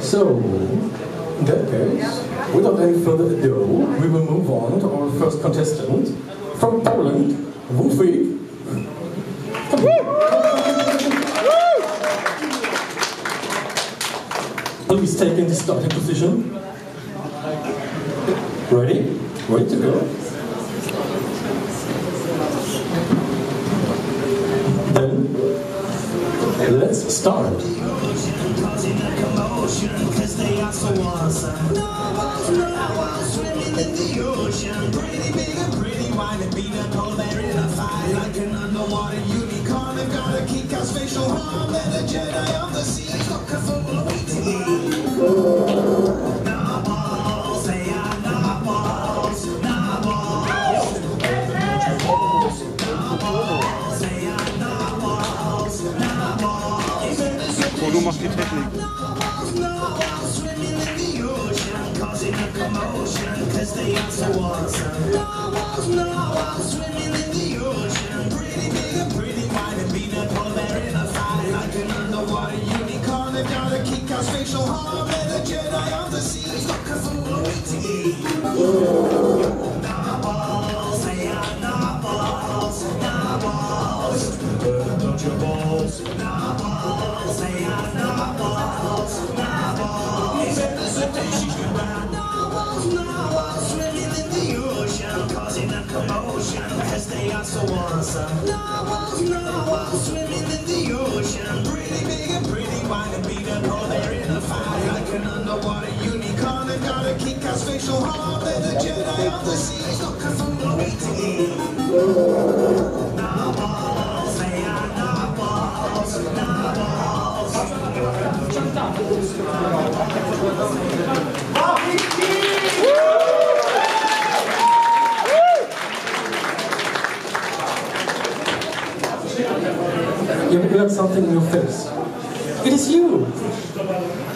So, in that case, without any further ado, we will move on to our first contestant from Poland, Wufik. Please take in the starting position. Ready? Ready to go? Then, let's start. Oh, du machst die Technik. They are so awesome. Narwhals swimming in the ocean, pretty big and pretty wide and beat up. Oh, they're in a fight like an underwater unicorn. They've got a kick-ass facial harm. They're the Jedi of the seas, looking for more meat to eat. Narwhals, they are narwhals, narwhals. You got something in your face. It is you!